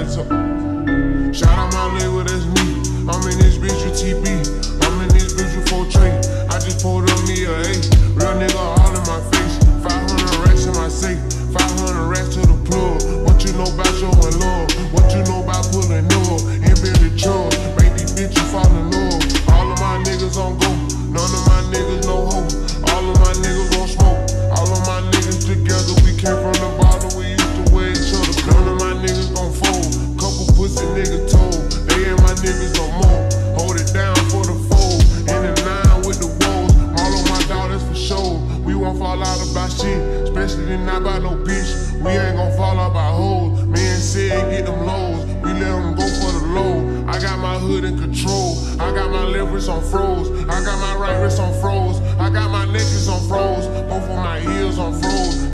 it up. Shout out my label, that's me. I'm in this bitch with TB. I'm in this bitch with 4 tray. I just pulled up me a A. Real nigga all in my face. 500 racks in my safe. 500 racks to the plug. What you know about showing love? What you know about pulling up? And building trucks. Make these bitches fall in love. All of my niggas on go. None of my niggas no hope. All of my niggas gon' smoke. All of my niggas together. We came from the bottom. We used to wear each other. None of my niggas gon' fold. Couple pussy niggas told. They ain't my niggas no more. Hold it down for the fold. In the line with the woes. All of my daughters for sure. We won't fall out about shit. Especially not by no bitch. We ain't gon' fall out by hoes. Man said get them lows. We let them go for the low. I got my hood in control. I got my left wrist on froze. I got my right wrist on froze. I got my necklace on froze. Both of my heels on froze.